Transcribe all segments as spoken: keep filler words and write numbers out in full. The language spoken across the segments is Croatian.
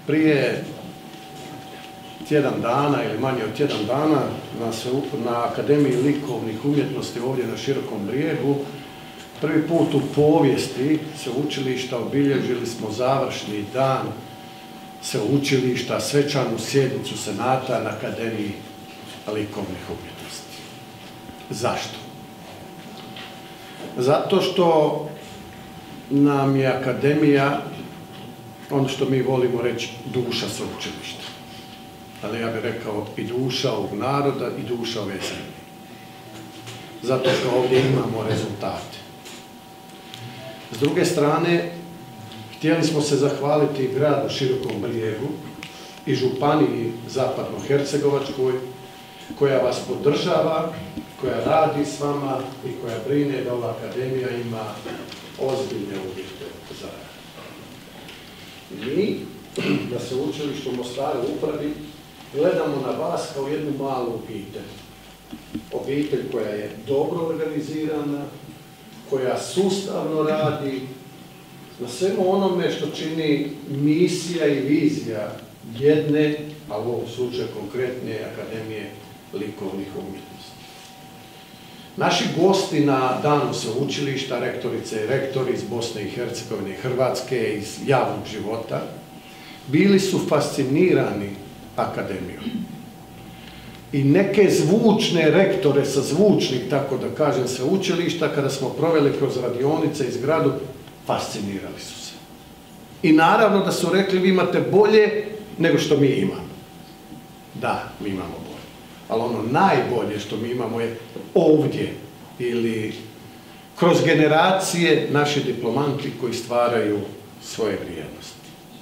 Prije tjedan dana ili manje od tjedan dana na, na Akademiji likovnih umjetnosti ovdje na Širokom Brijegu prvi put u povijesti sveučilišta obilježili smo završni dan sveučilišta, svečanu sjednicu senata na Akademiji likovnih umjetnosti. Zašto? Zato što nam je akademija, ono što mi volimo reći, duša sveučilišta. Ali ja bih rekao i duša ovog naroda i duša ove zemlje. Zato što ovdje imamo rezultate. S druge strane, htjeli smo se zahvaliti gradu Širokom Brijegu i županiji Zapadno-Hercegovačkoj, koja vas podržava, koja radi s vama i koja brine da ova akademija ima ozbiljne uvjete za rad. Mi, da se učilište u Mostaru upravi, gledamo na vas kao jednu malu obitelj. Obitelj koja je dobro organizirana, koja sustavno radi na svemu onome što čini misija i vizija jedne, a u ovom slučaju konkretne, Akademije likovnih umjetnosti. Naši gosti na danu sveučilišta, rektorice i rektori iz Bosne i Hercegovine i Hrvatske, iz javnog života, bili su fascinirani akademijom. I neke zvučne rektore sa zvučnih, tako da kažem, sveučilišta, kada smo proveli kroz radionice i zgradu, fascinirali su se. I naravno da su rekli, vi imate bolje nego što mi imamo. Da, mi imamo bolje. Ali ono najbolje što mi imamo je ovdje, ili kroz generacije naši diplomanti koji stvaraju svoje vrijednosti.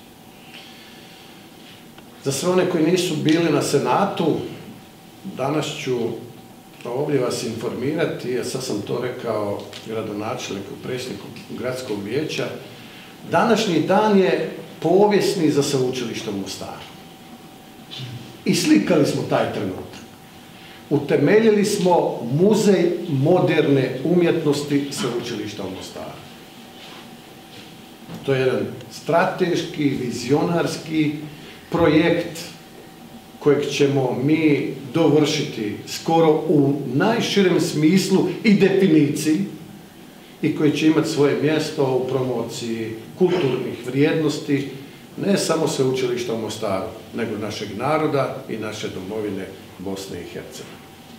Za sve one koji nisu bili na senatu, danas ću ovdje vas informirati, ja sad sam to rekao gradonačelniku, predsjedniku gradskog vijeća, današnji dan je povijesni za sveučilište u Mostaru. I slikali smo taj trenutak. Utemeljili smo muzej moderne umjetnosti sveučilišta u Mostaru. To je jedan strateški, vizionarski projekt kojeg ćemo mi dovršiti skoro u najširem smislu i definiciji i koji će imati svoje mjesto u promociji kulturnih vrijednosti ne samo sveučilišta u Mostaru, nego našeg naroda i naše domovine Bosne i Hercegovine.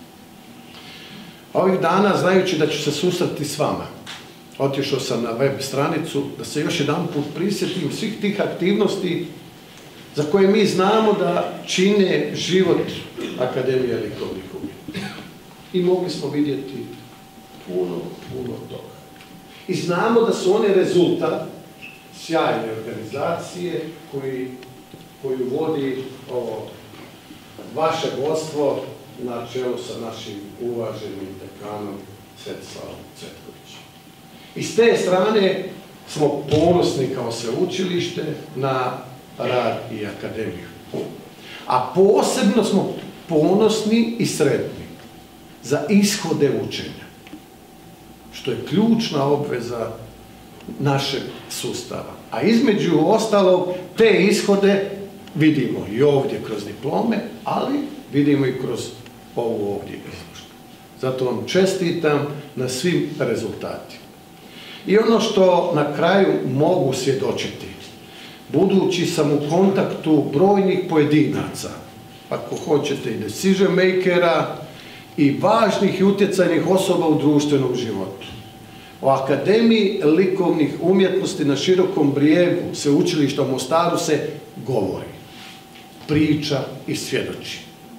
Ovih dana, znajući da ću se susreti s vama, otišao sam na web stranicu da se još jedan put prisjetim svih tih aktivnosti za koje mi znamo da čine život Akademije likovnih umjetnosti. I mogli smo vidjeti puno, puno toga. I znamo da su one rezultat sjajne organizacije koji, koju vodi ovo vaše vodstvo na čelu sa našim uvaženim dekanom Svetislavom Cvetkovićem. I s te strane smo ponosni kao sveučilište na rad i akademiju. A posebno smo ponosni i sretni za ishode učenja, što je ključna obveza našeg sustava. A između ostalog, te ishode vidimo i ovdje kroz diplome, ali vidimo i kroz ovu ovdje izložbu. Zato vam čestitam na svim rezultatima. I ono što na kraju mogu svjedočiti, budući sam u kontaktu brojnih pojedinaca, ako hoćete i decision makera, i važnih i utjecajnih osoba u društvenom životu. O Akademiji likovnih umjetnosti na Širokom Brijegu sveučilišta u Mostaru se govori, priča i svjedoči.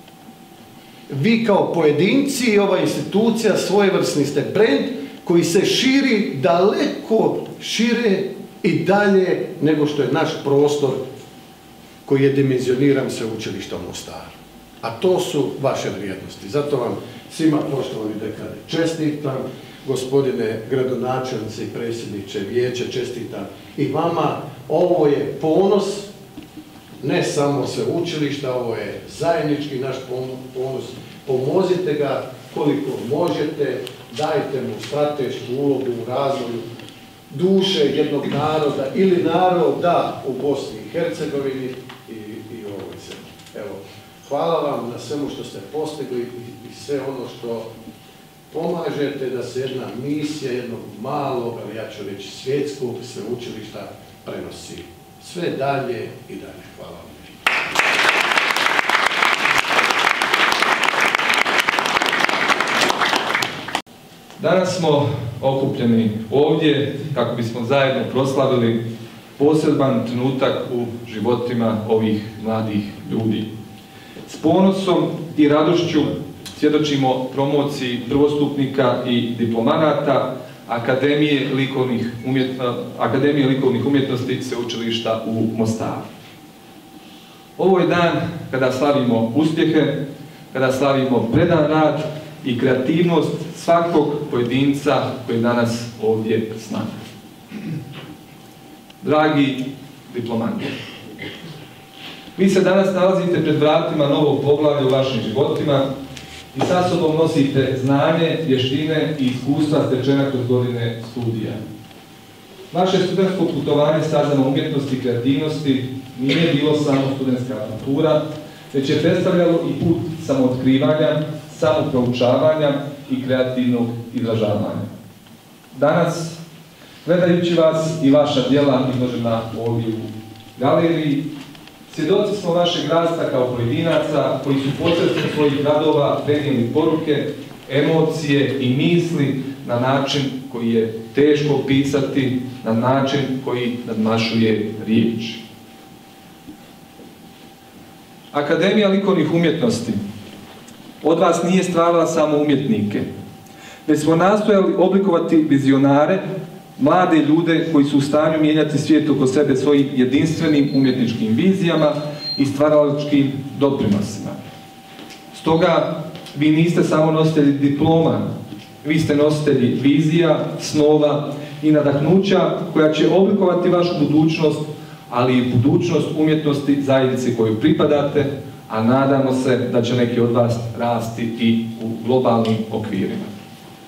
Vi kao pojedinci i ova institucija svojevrsni ste brend koji se širi daleko šire i dalje nego što je naš prostor koji je dimenzioniran sveučilišta u Mostaru. A to su vaše vrijednosti. Zato vam svima, poštovani dekane, čestitam, gospodine gradonačelnice i predsjedniče vijeća, čestitam i vama. Ovo je ponos, ne samo sveučilišta, ovo je zajednički naš ponos. Pomozite ga koliko možete, dajte mu stratešku ulogu u razvoju duše jednog naroda ili naroda u Bosni i Hercegovini hvala vam na svemu što ste postigli i sve ono što pomažete da se jedna misija jednog malog, ali ja ću reći svjetskog sveučilišta prenosi sve dalje i dalje. Hvala vam. Danas smo okupljeni ovdje kako bismo zajedno proslavili poseban trenutak u životima ovih mladih ljudi. S ponosom i radošću svjedočimo promociji prvostupnika i diplomanata Akademije likovnih, umjetno, Akademije likovnih umjetnosti Sveučilišta u Mostaru. Ovo je dan kada slavimo uspjehe, kada slavimo predan rad i kreativnost svakog pojedinca koji je danas ovdje s nama. Dragi diplomanti, vi se danas nalazite pred vratima novog poglavlja u vašim životima i sa sobom nosite znanje, vještine i iskustva stečena kroz godine studija. Vaše studentsko putovanje stazama umjetnosti i kreativnosti nije bilo samo studentska avantura, već je predstavljalo i put samootkrivanja, samoproučavanja i kreativnog izražavanja. Danas, gledajući vas i vaša djela izložena ovdje u galeriji, svjedoci smo vašeg rasta kao pojedinaca koji su posredstvom svojih radova prenijeli poruke, emocije i misli na način koji je teško opisati, na način koji nadmašuje riječ. Akademija likovnih umjetnosti od vas nije stvarala samo umjetnike, već smo nastojali oblikovati vizionare, mlade ljude koji su u stanju mijenjati svijet oko sebe svojim jedinstvenim umjetničkim vizijama i stvaralačkim doprinosima. Stoga, vi niste samo nositelji diploma, vi ste nositelji vizija, snova i nadahnuća koja će oblikovati vašu budućnost, ali i budućnost umjetnosti zajednice koju pripadate, a nadamo se da će neki od vas rasti i u globalnim okvirima.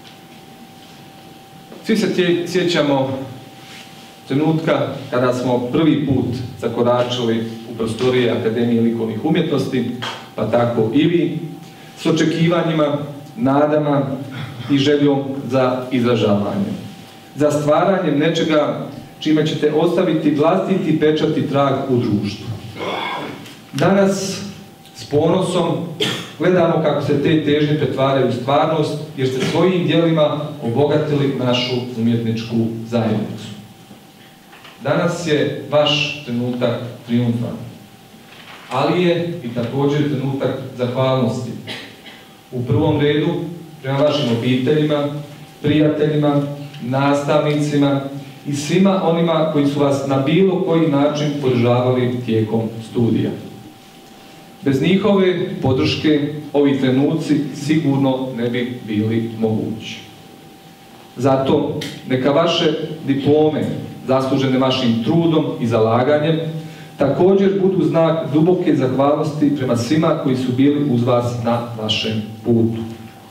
Svi se sjećamo trenutka kada smo prvi put zakoračili u prostorije Akademije likovnih umjetnosti, pa tako i vi, s očekivanjima, nadama i željom za izražavanje, za stvaranjem nečega čime ćete ostaviti vlastiti pečat i trag u društvu. Danas, s ponosom, gledamo kako se te težnje pretvaraju u stvarnost, jer ste svojim djelima obogatili našu umjetničku zajednicu. Danas je vaš trenutak trijumfa, ali je i također trenutak zahvalnosti. U prvom redu prema vašim obiteljima, prijateljima, nastavnicima i svima onima koji su vas na bilo koji način podržavali tijekom studija. Bez njihove podrške ovi trenuci sigurno ne bi bili mogući. Zato neka vaše diplome, zaslužene vašim trudom i zalaganjem, također budu znak duboke zahvalnosti prema svima koji su bili uz vas na vašem putu.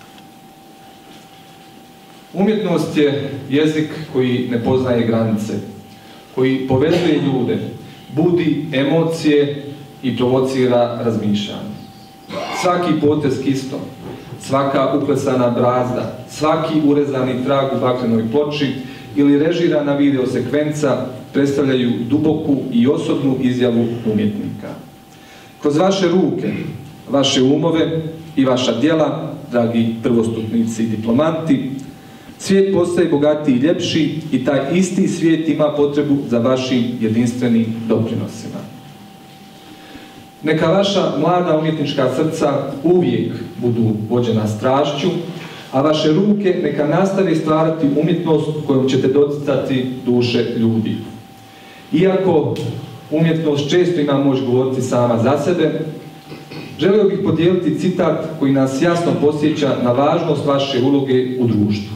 Umjetnost je jezik koji ne poznaje granice, koji povezuje ljude, budi emocije i provocira razmišljanje. Svaki potez kistom, svaka uklesana brazda, svaki urezani trag u bakrenoj ploči ili režirana video sekvenca predstavljaju duboku i osobnu izjavu umjetnika. Kroz vaše ruke, vaše umove i vaša djela, dragi prvostupnici i diplomanti, svijet postaje bogatiji i ljepši i taj isti svijet ima potrebu za vašim jedinstvenim doprinosima. Neka vaša mlada umjetnička srca uvijek budu vođena strašću, a vaše ruke neka nastave stvarati umjetnost kojom ćete doticati duše ljudi. Iako umjetnost često ima moć govoriti sama za sebe, želio bih podijeliti citat koji nas jasno podsjeća na važnost vaše uloge u društvu.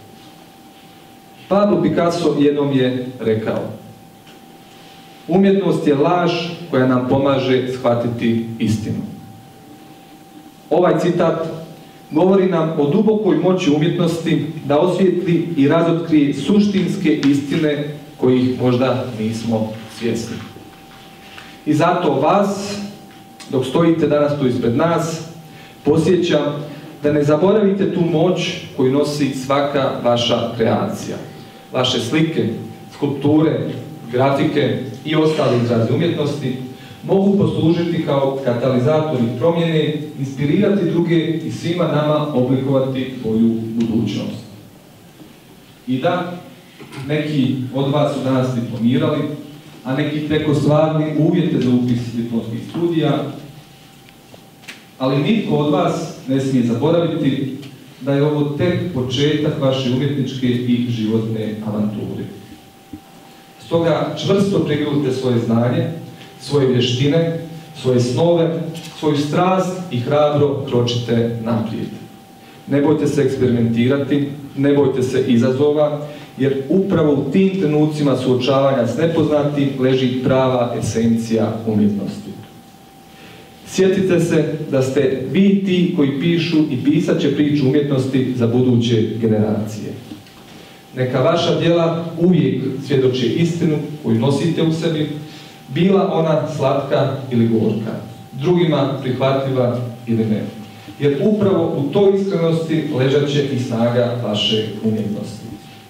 Pablo Picasso jednom je rekao: umjetnost je laž koja nam pomaže shvatiti istinu. Ovaj citat govori nam o dubokoj moći umjetnosti da osvijetli i razotkrije suštinske istine kojih možda nismo svjesni. I zato vas, dok stojite danas tu ispred nas, podsjećam da ne zaboravite tu moć koju nosi svaka vaša kreacija. Vaše slike, skulpture, grafike i ostali izrazi umjetnosti mogu poslužiti kao katalizatori promjene, inspirirati druge i svima nama oblikovati bolju budućnost. I da, neki od vas su danas diplomirali, a neki preko stvarni uvjete za upis diplomskih studija, ali nitko od vas ne smije zaboraviti da je ovo tek početak vaše umjetničke i životne avanture. Stoga čvrsto prigrlite svoje znanje, svoje vještine, svoje snove, svoju strast i hrabro kročite naprijed. Ne bojte se eksperimentirati, ne bojte se izazova, jer upravo u tim trenucima suočavanja s nepoznatim leži prava esencija umjetnosti. Sjetite se da ste vi ti koji pišu i pisat će priču umjetnosti za buduće generacije. Neka vaša djela uvijek svjedoče istinu koju nosite u sebi, bila ona slatka ili gorka, drugima prihvatljiva ili ne. Jer upravo u toj iskrenosti ležat će i snaga vaše umjetnosti.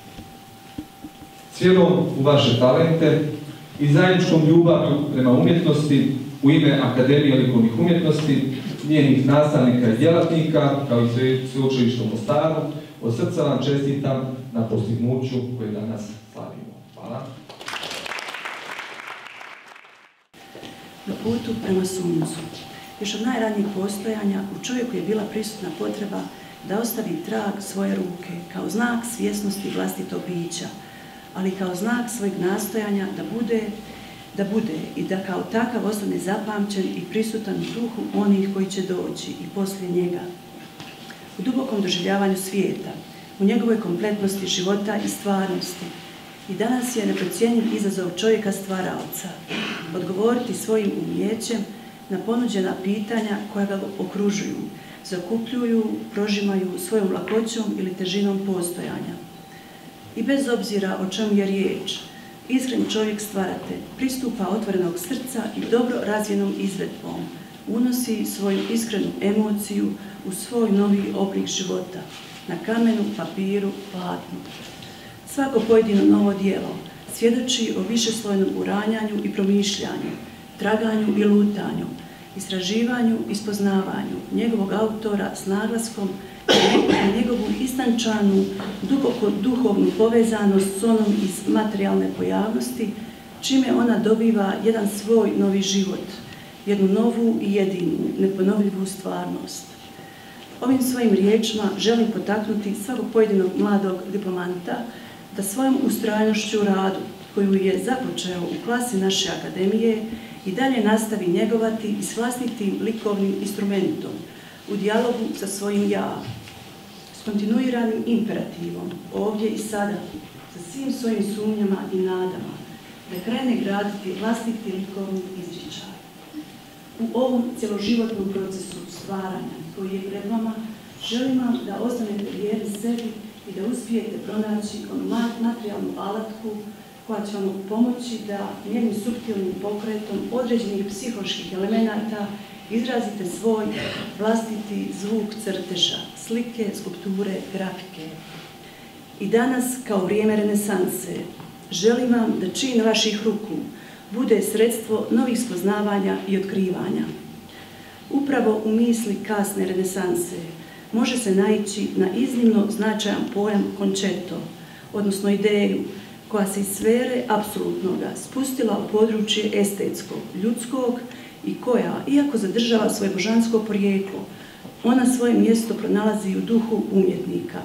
S vjerom u vaše talente i zajedničkom ljubavlju prema umjetnosti u ime Akademije likovnih umjetnosti, njenih nastavnika i djelatnika, kao i sveučilišta u Mostaru, od srca vam čestitam na postignuću koje danas slavimo. Hvala. Na putu prema suncu. Još od najranijih postojanja u čovjeku je bila prisutna potreba da ostavi trag svoje ruke kao znak svjesnosti vlastitog bića, ali kao znak svojeg nastojanja da bude, da bude i da kao takav ostane zapamćen i prisutan u duhu onih koji će doći i poslije njega. U dubokom doživljavanju svijeta, u njegovoj kompletnosti života i stvarnosti. I danas je neprocjenjiv izazov čovjeka stvaraoca odgovoriti svojim umijećem na ponuđena pitanja koja ga okružuju, zakupljuju, prožimaju svojom lakoćom ili težinom postojanja. I bez obzira o čemu je riječ, iskren čovjek stvaratelj pristupa otvorenog srca i dobro razvijenom izvedbom, unosi svoju iskrenu emociju u svoj novi oblik života, na kamenu, papiru, platnu. Svako pojedino novo djelo svjedoči o višeslojnom uranjanju i promišljanju, traganju i lutanju, istraživanju i spoznavanju njegovog autora s naglaskom na njegovu istančanu, duboko duhovnu povezanost s onom iz materijalne pojavnosti, čime ona dobiva jedan svoj novi život, jednu novu i jedinu, neponovljivu stvarnost. Ovim svojim riječima želim potaknuti svakog pojedinog mladog diplomanta da svojom ustrajnošću u radu, koju je započeo u klasi naše akademije, i dalje nastavi njegovati i s vlastitim likovnim instrumentom, u dijalogu sa svojim ja, s kontinuiranim imperativom, ovdje i sada, sa svim svojim sumnjama i nadama, da krene graditi vlastiti likovni izričaj. U ovom cjeloživotnom procesu stvaranja koji je pred vama, želim vam da ostanete vjerni sebi i da uspijete pronaći onu materijalnu alatku koja će vam pomoći da njenim suptilnim pokretom određenih psiholoških elemenata izrazite svoj vlastiti zvuk crteža, slike, skulpture, grafike. I danas, kao vrijeme renesanse, želim vam da čin vaših ruku bude sredstvo novih spoznavanja i otkrivanja. Upravo u misli kasne renesanse može se naići na iznimno značajan pojam končeto, odnosno ideju koja se iz sfere apsolutnoga spustila u područje estetskog, ljudskog i koja, iako zadržava svoje božansko porijeklo, ona svoje mjesto pronalazi u duhu umjetnika.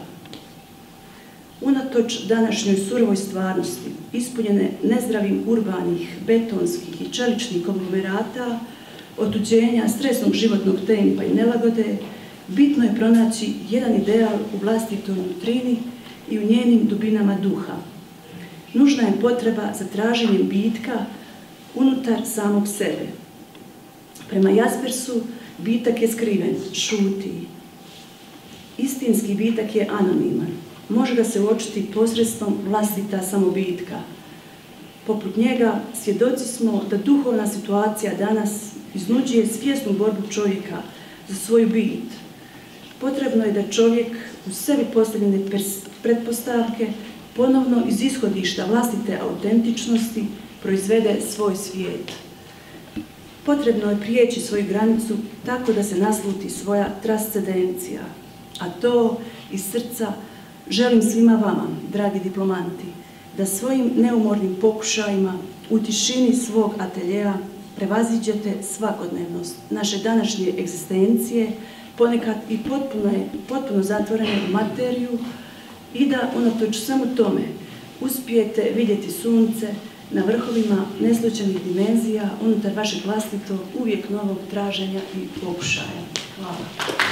Unatoč današnjoj surovoj stvarnosti, ispunjene nezdravim urbanih, betonskih i čeličnih konglomerata, otuđenja, stresnog životnog tempa i nelagode, bitno je pronaći jedan ideal u vlastitoj nutrini i u njenim dubinama duha. Nužna je potreba za traženjem bitka unutar samog sebe. Prema Jaspersu, bitak je skriven, šuti. Istinski bitak je anoniman. Može ga se uočiti posredstvom vlastita samobitka. Poput njega svjedoci smo da duhovna situacija danas iznuđuje svjesnu borbu čovjeka za svoju bit. Potrebno je da čovjek u sebi postavljene pretpostavke ponovno iz ishodišta vlastite autentičnosti proizvede svoj svijet. Potrebno je prijeći svoju granicu tako da se nasluti svoja transcendencija, a to iz srca želim svima vama, dragi diplomanti, da svojim neumornim pokušajima u tišini svog ateljea prevaziđete svakodnevnost naše današnje egzistencije, ponekad i potpuno, potpuno zatvorene u materiju, i da unatoč svemu tome uspijete vidjeti sunce na vrhovima neslučajnih dimenzija unutar vašeg vlastitog uvijek novog traženja i pokušaja. Hvala.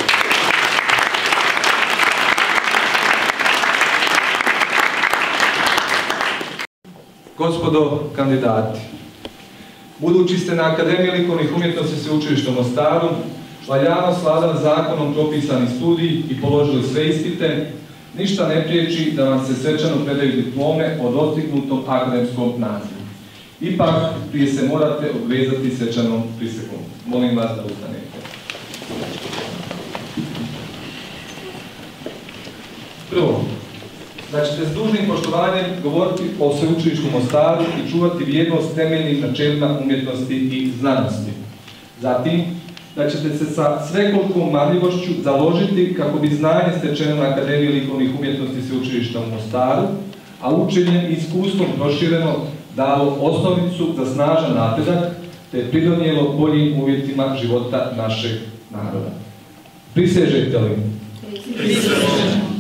Gospodo kandidati, budući ste na Akademiji likovnih umjetnosti Sveučilišta u Mostaru valjano sladali zakonom propisani studij i položili sve ispite, ništa ne priječi da vam se svečano predaju diplome o dostignutom akademskom nazivu. Ipak, prije se morate obvezati svečanom prisegom. Molim vas da ustanete. Prvo, da ćete s dužnim poštovanjem govoriti o Sveučilištu u Mostaru i čuvati vjernost temeljnim načelima umjetnosti i znanosti. Zatim, da ćete se sa svekolikom marljivošću založiti kako bi znanje stečeno na Akademiji likovnih umjetnosti Sveučilišta u Mostaru, a učenjem i iskustvom prošireno dalo osnovicu za snažan napredak te pridonijelo boljim uvjetima života našeg naroda. Prisežete li? Prisežemo.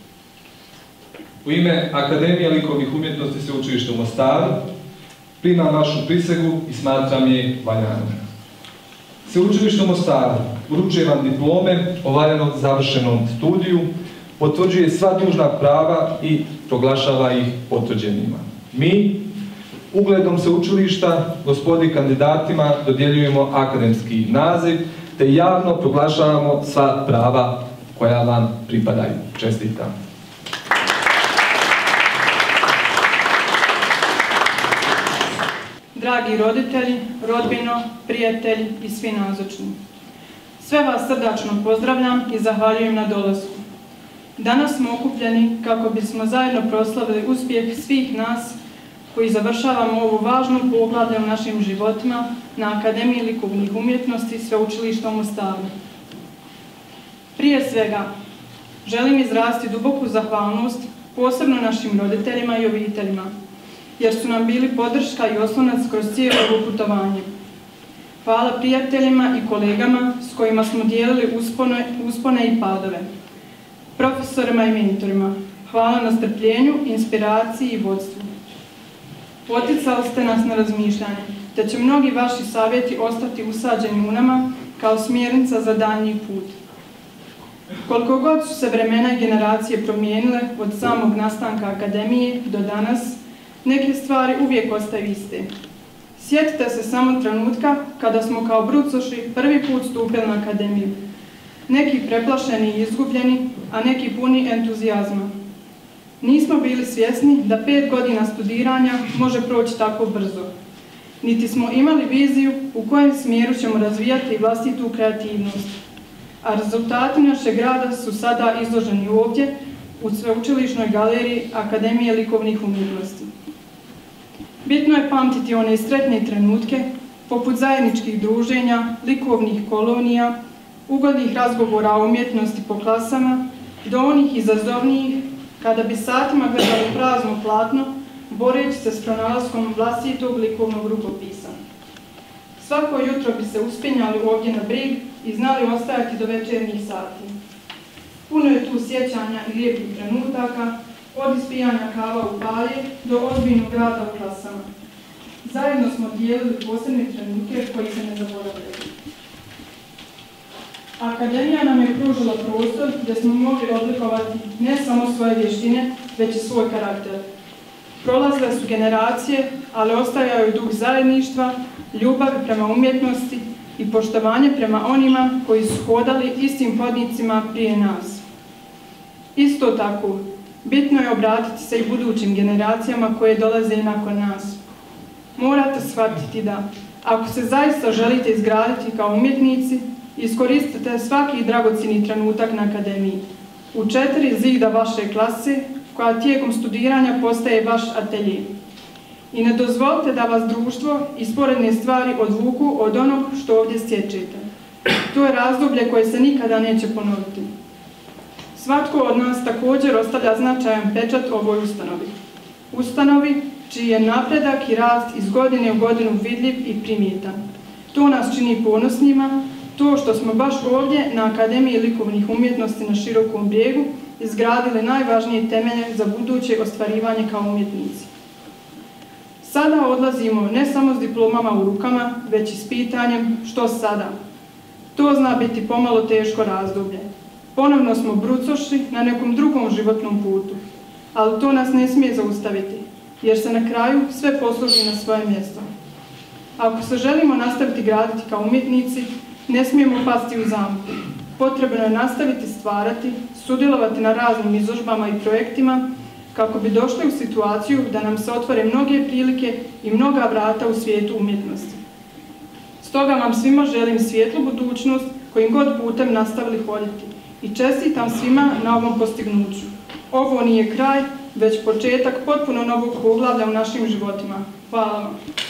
U ime Akademije likovnih umjetnosti Sveučilišta u Mostaru primam vašu prisegu i smatram je valjanom. Sveučilište u Mostaru uručuje vam diplome o valjano završenom studiju, potvrđuje sva dužna prava i proglašava ih potvrđenima. Mi, ugledom sveučilišta, gospodi kandidatima dodjeljujemo akademski naziv te javno proglašavamo sva prava koja vam pripadaju. Čestitam. Dragi roditelji, rodbino, prijatelji i svi nazočni. Sve vas srdačno pozdravljam i zahvaljujem na dolasku. Danas smo okupljeni kako bismo zajedno proslavili uspjeh svih nas koji završavamo ovu važnu poglavlje u našim životima na Akademiji likovnih umjetnosti Sveučilišta u Mostaru. Prije svega, želim izraziti duboku zahvalnost posebno našim roditeljima i obiteljima, jer su nam bili podrška i oslonac kroz cijelo ovo putovanje. Hvala prijateljima i kolegama s kojima smo dijelili uspone, uspone i padove. Profesorima i mentorima, hvala na strpljenju, inspiraciji i vodstvu. Poticali ste nas na razmišljanje, te će mnogi vaši savjeti ostati usađeni u nama kao smjernica za daljnji put. Koliko god su se vremena i generacije promijenile od samog nastanka Akademije do danas, neke stvari uvijek ostaju iste. Sjetite se samo trenutka kada smo kao brucoši prvi put stupili na Akademiju. Neki preplašeni i izgubljeni, a neki puni entuzijazma. Nismo bili svjesni da pet godina studiranja može proći tako brzo. Niti smo imali viziju u kojem smjeru ćemo razvijati vlastitu kreativnost. A rezultati našeg rada su sada izloženi ovdje u Sveučilišnoj galeriji Akademije likovnih umjetnosti. Bitno je pamtiti one sretne trenutke, poput zajedničkih druženja, likovnih kolonija, ugodnih razgovora o umjetnosti po klasama, do onih izazovnijih, kada bi satima gledali prazno platno, boreći se s pronalaskom vlastitog likovnog rukopisa. Svako jutro bi se uspinjali ovdje na brig i znali ostajati do večernjih sati. Puno je tu sjećanja i lijepih trenutaka, od ispijanja kava u palje do ozbiljnog rada u klasama. Zajedno smo dijelili posebne trenutke koji se ne zaboravljaju. Akademija nam je pružila prostor gdje smo mogli oblikovati ne samo svoje vještine, već i svoj karakter. Prolazile su generacije, ali ostajaju duh zajedništva, ljubavi prema umjetnosti i poštovanje prema onima koji su hodali istim hodnicima prije nas. Isto tako, bitno je obratiti se i budućim generacijama koje dolaze nakon nas. Morate shvatiti da, Ako se zaista želite izgraditi kao umjetnici, iskoristite svaki dragocjeni trenutak na akademiji. U četiri zida vaše klase, koja tijekom studiranja postaje vaš atelje. I ne dozvolite da vas društvo i sporedne stvari odvuku od onog što ovdje stječete. To je razdoblje koje se nikada neće ponoviti. Svatko od nas također ostavlja značajan pečat ovoj ustanovi. Ustanovi čiji je napredak i rast iz godine u godinu vidljiv i primjetan. To nas čini ponosnima, to što smo baš ovdje na Akademiji likovnih umjetnosti na Širokom brijegu izgradili najvažnije temelje za buduće ostvarivanje kao umjetnici. Sada odlazimo ne samo s diplomama u rukama, već i s pitanjem što sada. To zna biti pomalo teško razdoblje. Ponovno smo brucoši na nekom drugom životnom putu, ali to nas ne smije zaustaviti, jer se na kraju sve posluži na svoje mjesto. Ako se želimo nastaviti graditi kao umjetnici, ne smijemo pasti u zamku. Potrebno je nastaviti stvarati, sudjelovati na raznim izložbama i projektima, kako bi došli u situaciju da nam se otvore mnoge prilike i mnoga vrata u svijetu umjetnosti. Stoga vam svima želim svijetlu budućnost kojim god putem nastavili hoditi i čestitam svima na ovom postignuću. Ovo nije kraj, već početak potpuno novog poglavlja u našim životima. Hvala vam.